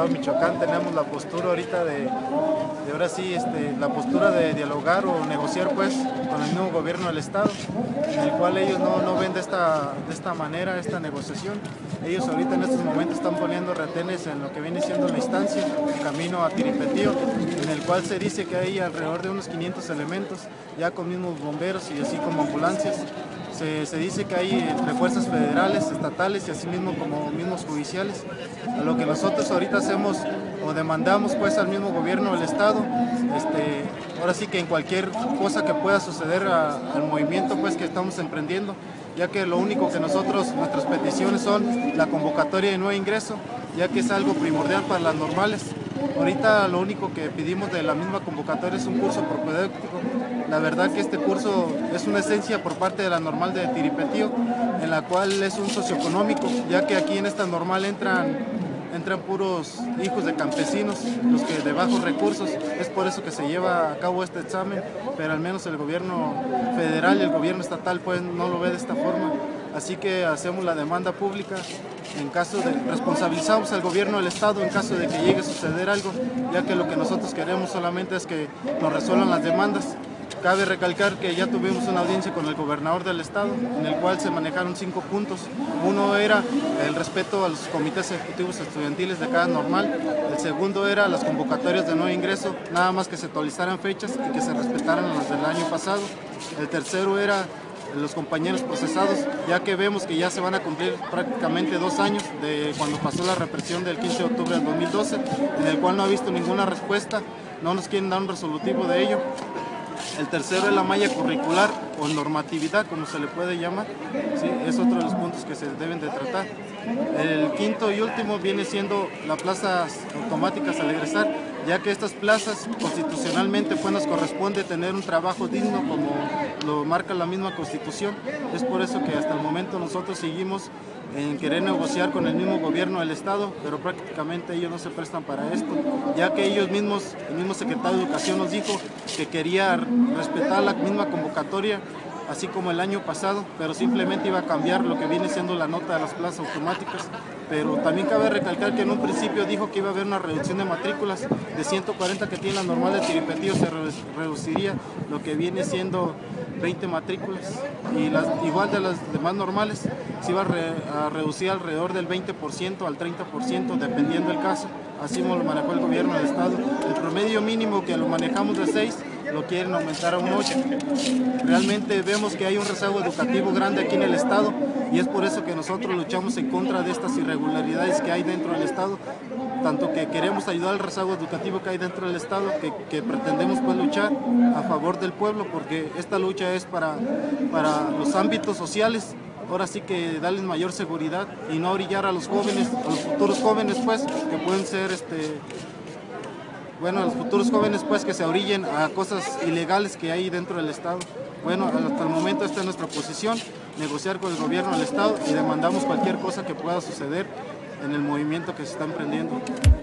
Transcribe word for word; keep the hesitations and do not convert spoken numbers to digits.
estado de Michoacán tenemos la postura ahorita de, de ahora sí, este, la postura de dialogar o negociar pues con el nuevo gobierno del estado, en el cual ellos no, no ven de esta, de esta manera esta negociación. Ellos ahorita en estos momentos están poniendo retenes en lo que viene siendo la instancia, camino a Tiripetío, en el cual se dice que hay alrededor de unos quinientos elementos, ya con mismos bomberos y así como ambulancias. Se, se dice que hay entre fuerzas federales, estatales y así mismo como mismos judiciales. A lo que nosotros ahorita hacemos o demandamos pues al mismo gobierno del estado, este, ahora sí que en cualquier cosa que pueda suceder a, al movimiento pues que estamos emprendiendo, ya que lo único que nosotros, nuestras peticiones son la convocatoria de nuevo ingreso, ya que es algo primordial para las normales. Ahorita lo único que pedimos de la misma convocatoria es un curso propedéutico. La verdad que este curso es una esencia por parte de la normal de Tiripetío, en la cual es un socioeconómico, ya que aquí en esta normal entran, entran puros hijos de campesinos, los que de bajos recursos. Es por eso que se lleva a cabo este examen, pero al menos el gobierno federal y el gobierno estatal pues no lo ve de esta forma. Así que hacemos la demanda pública, en caso de, responsabilizamos al gobierno del estado en caso de que llegue a suceder algo, ya que lo que nosotros queremos solamente es que nos resuelvan las demandas. Cabe recalcar que ya tuvimos una audiencia con el gobernador del estado, en el cual se manejaron cinco puntos. Uno era el respeto a los comités ejecutivos estudiantiles de cada normal. El segundo era las convocatorias de nuevo ingreso, nada más que se actualizaran fechas y que se respetaran las del año pasado. El tercero era los compañeros procesados, ya que vemos que ya se van a cumplir prácticamente dos años de cuando pasó la represión del quince de octubre del dos mil doce, en el cual no ha visto ninguna respuesta, no nos quieren dar un resolutivo de ello. El tercero es la malla curricular o normatividad, como se le puede llamar, ¿sí? Es otro de los puntos que se deben de tratar. El quinto y último viene siendo las plazas automáticas al egresar, ya que estas plazas constitucionalmente pues nos corresponde tener un trabajo digno como lo marca la misma Constitución. Es por eso que hasta el momento nosotros seguimos en querer negociar con el mismo gobierno del estado, pero prácticamente ellos no se prestan para esto, ya que ellos mismos, el mismo secretario de Educación nos dijo que quería respetar la misma convocatoria, así como el año pasado, pero simplemente iba a cambiar lo que viene siendo la nota de las plazas automáticas. Pero también cabe recalcar que en un principio dijo que iba a haber una reducción de matrículas de ciento cuarenta que tiene la normal de Tiripetío, se reduciría lo que viene siendo veinte matrículas, y las, igual de las demás normales se iba a, re, a reducir alrededor del veinte por ciento al treinta por ciento dependiendo del caso. Así lo manejó el gobierno del estado. El promedio mínimo que lo manejamos de seis lo quieren aumentar a un ocho. Realmente vemos que hay un rezago educativo grande aquí en el estado y es por eso que nosotros luchamos en contra de estas irregularidades que hay dentro del estado, tanto que queremos ayudar al rezago educativo que hay dentro del estado, que, que pretendemos pues luchar a favor del pueblo, porque esta lucha es para, para los ámbitos sociales. Ahora sí que darles mayor seguridad y no orillar a los jóvenes, a los futuros jóvenes pues, que pueden ser este bueno, a los futuros jóvenes pues que se orillen a cosas ilegales que hay dentro del estado. Bueno, hasta el momento esta es nuestra posición, negociar con el gobierno del estado y demandamos cualquier cosa que pueda suceder en el movimiento que se está emprendiendo.